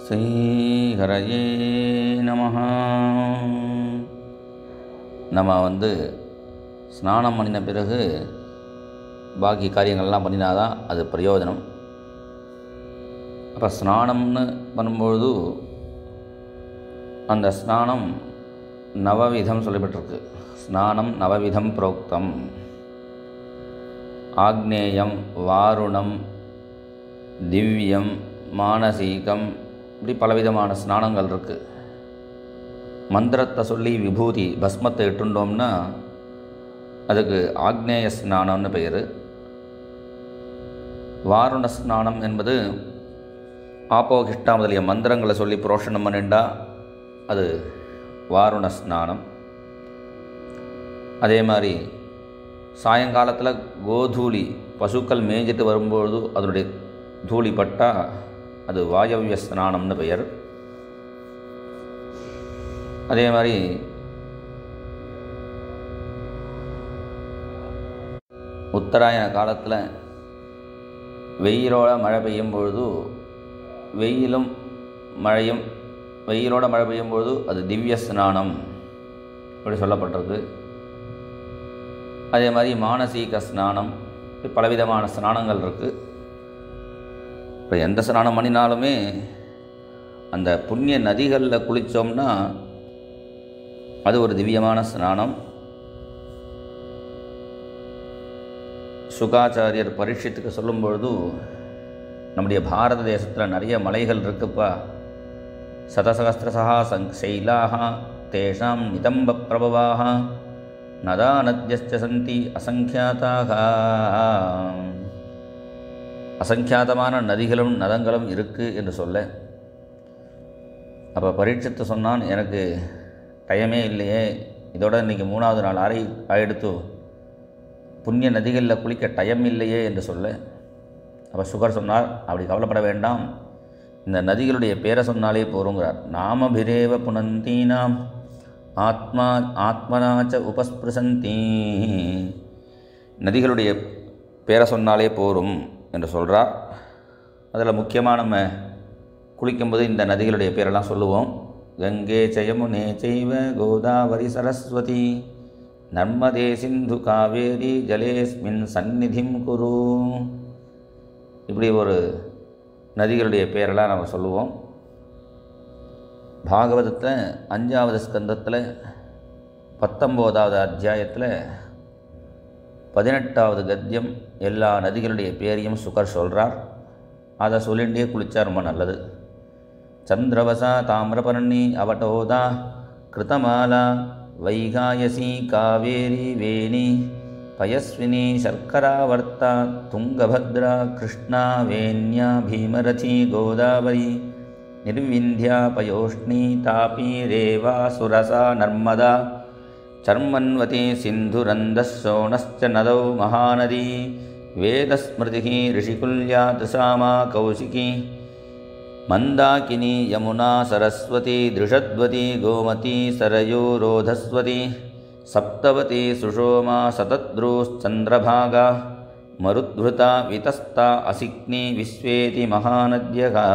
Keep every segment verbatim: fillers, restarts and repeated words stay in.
ஸ்ரீஹரயே நமஹ. நம்ம வந்து ஸ்நானம் பண்ணின பிறகு பாக்கி காரியங்கள்லாம் பண்ணினாதான் அது பிரயோஜனம். அப்போ ஸ்நானம்னு பண்ணும்பொழுது அந்த ஸ்நானம் நவவிதம் சொல்லப்பட்டிருக்கு. ஸ்நானம் நவவிதம் புரோக்தம். ஆக்னேயம், வாருணம், திவ்யம், மானசீகம், இப்படி பலவிதமான ஸ்நானங்கள் இருக்குது. மந்திரத்தை சொல்லி விபூதி பஸ்மத்தை இட்டுண்டோம்னா அதுக்கு ஆக்னேய ஸ்நானம்னு பெயர். வாருண ஸ்நானம் என்பது ஆப்போகிஷ்டா முதலிய மந்திரங்களை சொல்லி புரோஷனம் பண்ணிண்டா அது வாருண ஸ்நானம். அதே மாதிரி சாயங்காலத்தில் கோதூளி பசுக்கள் மேய்ஞ்சிட்டு வரும்பொழுது அதனுடைய தூளி பட்டால் அது வாயவ்ய ஸ்நானம்னு பெயர். அதே மாதிரி உத்தராயண காலத்தில் வெயிலோட மழை பெய்யும் பொழுது வெயிலும் மழையும் வெயிலோட மழை பெய்யும் பொழுது அது திவ்ய ஸ்நானம் அப்படி சொல்லப்பட்டிருக்கு. அதே மாதிரி மானசீக ஸ்நானம், பலவிதமான ஸ்நானங்கள் இருக்குது. இப்போ எந்த ஸ்நானம் பண்ணினாலுமே அந்த புண்ணிய நதிகளில் குளித்தோம்னா அது ஒரு திவ்யமான ஸ்நானம். சுகாச்சாரியர் பரீட்சித்துக்கு சொல்லும் பொழுது, நம்முடைய பாரத தேசத்தில் நிறைய மலைகள் இருக்குப்பா, சதசகஸ்திரசா சங் சைலாக தேஷாம் நிதம்ப பிரபவாக நதா நத்யஸ்ச சந்தி அசங்கியாதாக. அசங்கியாதமான நதிகளும் நதங்களும் இருக்குது என்று சொல்ல, அப்போ பரீட்சித்து சொன்னான், எனக்கு டைமே இல்லையே, இதோட இன்றைக்கி மூணாவது நாள் ஆறி ஆயிடுத்து, புண்ணிய நதிகளில் குளிக்க டைம் இல்லையே என்று சொல்ல, அப்போ சுகர் சொன்னார், அப்படி கவலைப்பட வேண்டாம், இந்த நதிகளுடைய பேரை சொன்னாலே போருங்கிறார். நாமபிரேவ புனந்தீனாம் ஆத்மா ஆத்மனாச்ச உபஸ்பிருசந்தி. நதிகளுடைய பேரை சொன்னாலே போரும் என்று சொல்கிறார். அதில் முக்கியமாக நம்ம குளிக்கும்போது இந்த நதிகளுடைய பேரெல்லாம் சொல்லுவோம். கங்கே சயமுனே செய்வ கோதாவரி சரஸ்வதி நர்மதே சிந்து காவேரி ஜலேஸ்மின் சந்நிதிம் குரு. இப்படி ஒரு நதிகளுடைய பேரெல்லாம் நம்ம சொல்லுவோம். பாகவதத்தில் அஞ்சாவது ஸ்கந்தத்தில் பத்தொம்போதாவது அத்தியாயத்தில் பதினெட்டாவது கத்தியம் எல்லா நதிகளுடைய பேரையும் சுகர் சொல்கிறார். அதை சொல்லிகிட்டே குளித்தா ரொம்ப நல்லது. சந்திரவசா தாமிரபர்ணி அவட்டோதா கிருதமாலா வைகாயசி காவேரி வேணி பயஸ்வினி சர்க்கராவர்த்தா துங்கபத்ரா கிருஷ்ணா வேண்யா பீமரதி கோதாவரி நிர்விந்தியா பயோஷ்ணி தாபி ரேவா சுரசா நர்மதா சர்மன்வதி சிந்துரந்தசோணஸ்ச நதௌ மகாநதி வேதஸ்மிருதி ரிஷிகுல்யா திசாமா கௌசிகி மந்தாகினி யமுனா சரஸ்வதி திருஷத்வதி கோமதி சரயோரோதஸ்வதி சப்தவதி சுஷோமா சதத்ரூச்சந்திரபாகா மருத்ருதா விதஸ்தா அசிக்னி விஸ்வேதி மகாநத்யகா.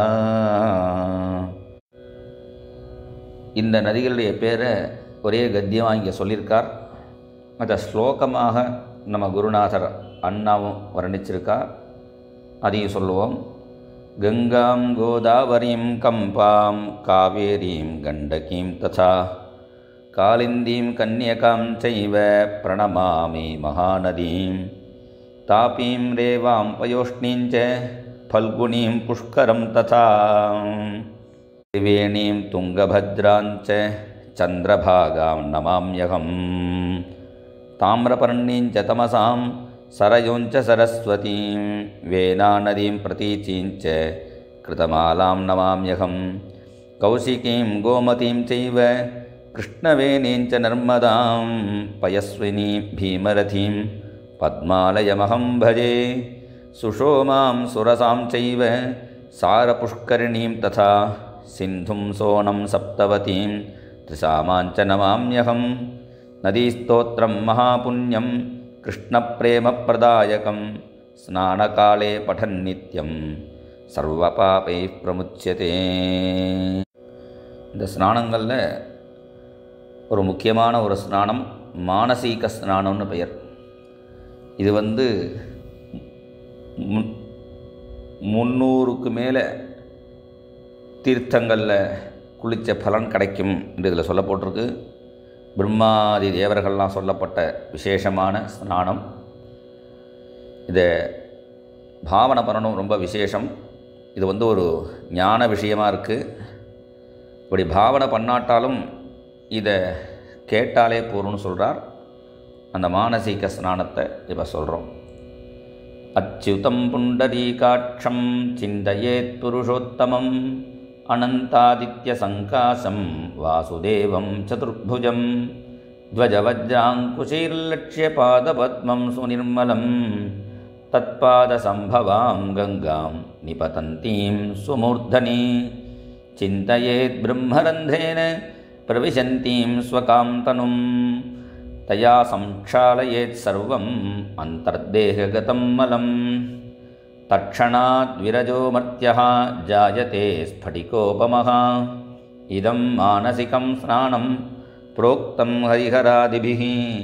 இந்த நதிகளுடைய பேரை ஒரே கத்தியமாக இங்கே சொல்லியிருக்கார். அதை ஸ்லோகமாக நம்ம குருநாதர் அண்ணாவும் வர்ணிச்சிருக்கார். அதையும் சொல்லுவோம். கங்காம் கோதாவரீம் கம்பாம் காவேரீம் கண்டகீம் ததா காலிந்தீம் கன்யகாம் சைவ பிரணமாமி மகாநதீம் தாபீம் ரேவாம் பயோஷ்ணீஞ்ச பல்குனீம் புஷ்கரம் ததா திரிவேணீம் துங்கபத்ராஞ்ச சந்திரபாகாம் நமாம்யகம் தாமிரபர்ணீஞ்ச தமசாம் சரயோஞ்ச சரஸ்வதீம் வேணாநதீம் பிரதீச்சீஞ்ச கிருதமாலாம் நமாம்யகம் கௌசிகீம் கோமதீம் சைவ கிருஷ்ணவேணீஞ்ச நர்மதாம் பயஸ்வினீ பீமரதீம் பத்மாலயமஹம் பஜே சுஷோமாம் சுரசாம் சைவ சாரபுஷ்கரிணீம் ததா சிந்தும் சோனம் சப்தவதீம் திரிசாமாஞ்ச நமாம்யகம் நதீஸ்தோத்திரம் மகாபுண்யம் கிருஷ்ணப்ரேமப்பிரதாயகம் ஸ்நானகாலே பठन् நித்யம் சர்வபாபை பிரமுச்சியதே. இந்த ஸ்நானங்களில் ஒரு முக்கியமான ஒரு ஸ்நானம் மானசீக ஸ்நானம்னு பெயர். இது வந்து முன் முந்நூறுக்கு மேலே தீர்த்தங்களில் குளித்த பலன் கிடைக்கும் என்று இதில் சொல்லப்பட்டிருக்கு. பிரம்மாதி தேவர்கள்லாம் சொல்லப்பட்ட விசேஷமான ஸ்நானம். இதை பாவனை பண்ணணும், ரொம்ப விசேஷம். இது வந்து ஒரு ஞான விஷயமாக இருக்குது. இப்படி பாவனை பண்ணாட்டாலும் இதை கேட்டாலே போகிறோன்னு சொல்கிறார். அந்த மானசீக ஸ்நானத்தை இப்போ சொல்கிறோம். அச்சுதம் புண்டரீகாட்சம் சிந்தயேத் புருஷோத்தமம் அனந்தாதித்ய சங்காசம் வாசுதேவம் சதுர்புஜம் த்வஜவஜ்ராங்குஷைர்லக்ஷ்ய பாதபத்மம் சுநிர்மலம் தத்பாதசம்பவாம் கங்காம் நிபதந்தீம் சுமூர்தனி சிந்தயேத் பிரம்மரந்த்ரேன பிரவிசந்தீம் ஸ்வகாம் தனும் தயா சம்க்ஷாலயேத் சர்வம் அந்தர்தேககதம் மலம் தட்சணாத் விரஜோ மர்த்யः ஜாயதே ஸ்படிகோபமः இதம் மானசிகம் ஸ்நானம் புரோக்தம் ஹரிஹராதிபிः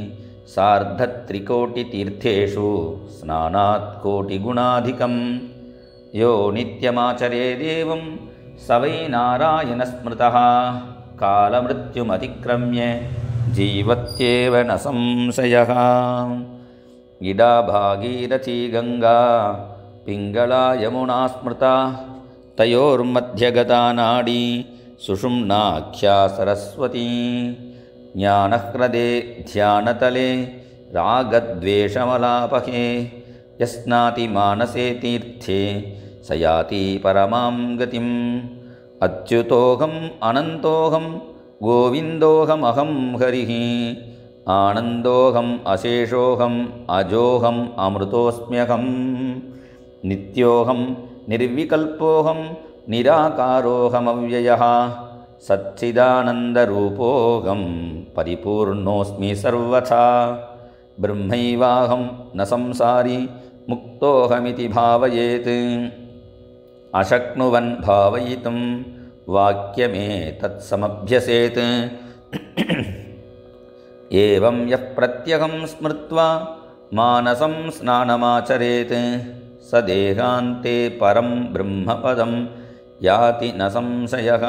சார்த்தத்ரிகோட்டிதீர்த்தேஷு ஸ்நானாத் கோட்டிகுணாதிகம் யோ நித்யமாச்சரேதேவம் स वै नारायणस्मृतः कालमृत्युमतिक्रम्य जीवत्येव न संशयः. इडा भागीरथी गंगा पिंगला यमुना स्मृता तयोर्मध्यगता नाडी सुषुम्नाख्या सरस्वती ज्ञानह्रदे ध्यानतले रागद्वेषमलापहे यस्नाति मानसे तीर्थे सयाति परमां गतिम् अच्युतोऽहम् अनन्तोऽहं गोविन्दोऽहमहं हरिः आनन्दोऽहम् अशेषोऽहम् अजोऽहम् अमृतोऽस्म्यहं नित्योऽहं निर्विकल्पोऽहं निराकारोऽहमव्ययः सच्चिदानन्दरूपोऽहं परिपूर्णोऽस्मि सर्वथा ब्रह्मैवाहं न संसारी मुक्तोऽहमिति भावयेत् अशक्नुवन् भावयितुं वाक्यमेतत्समभ्यसेत् एवं यः प्रत्यहं स्मृत्वा मानसं स्नानमाचरेत् स देहान्ते परं ब्रह्मपदं याति न संशयः.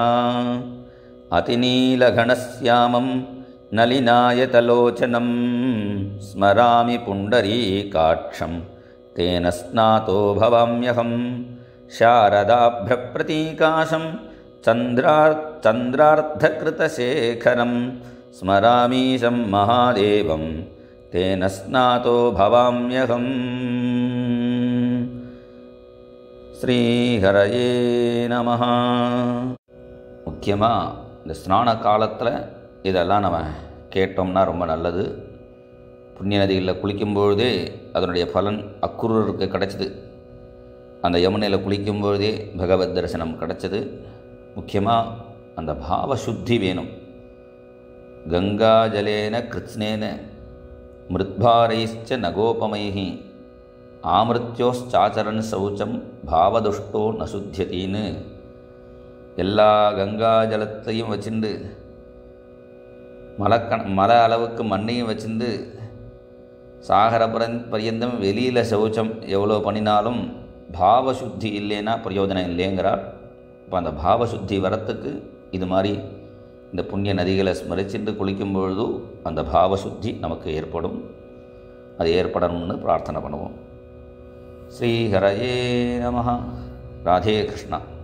अतिनीलघनश्यामं नलिनायतलोचनं स्मरामि पुण्डरीकाक्षं तेन स्नातो भवाम्यहं शारदाभ्रप्रतीकाशं चन्द्रार् चन्द्रार्धकृतशेखरं स्मरामीशं महादेवं तेन स्नातो भवाम्यहं. श्रीहरये नमः. முக்கியமாக இந்த ஸ்நான காலத்தில் இதெல்லாம் நம்ம கேட்டோம்னா ரொம்ப நல்லது. புண்ணிய நதிகளில் குளிக்கும்பொழுதே அதனுடைய பலன் அக்குரூருக்கு கிடச்சிது. அந்த யமுனையில் குளிக்கும்பொழுதே பகவத் தரிசனம் கிடச்சிது. முக்கியமாக அந்த பாவசுத்தி வேணும். கங்கா ஜலேன கிருத்ஸ்னேன மிருத்பாரைச்ச நகோபமைஹி ஆமிருத்யோச்சாச்சரன் சௌச்சம் பாவதுஷ்டோ நசுத்தியத்தின்னு எல்லா கங்கா ஜலத்தையும் வச்சுண்டு மலக்கண மலை அளவுக்கு மண்ணையும் வச்சுருந்து சாகர பரன் பரியந்தம் வெளியில் சௌச்சம் எவ்வளோ பண்ணினாலும் பாவசுத்தி இல்லைன்னா பிரயோஜனம் இல்லைங்கிறார். இப்போ அந்த பாவசுத்தி வரத்துக்கு இது மாதிரி இந்த புண்ணிய நதிகளை ஸ்மரிச்சுட்டு குளிக்கும் பொழுது அந்த பாவசுத்தி நமக்கு ஏற்படும். அது ஏற்படணும்னு பிரார்த்தனை பண்ணுவோம். ஸ்ரீஹரயே நமஹ. ராதே கிருஷ்ணா.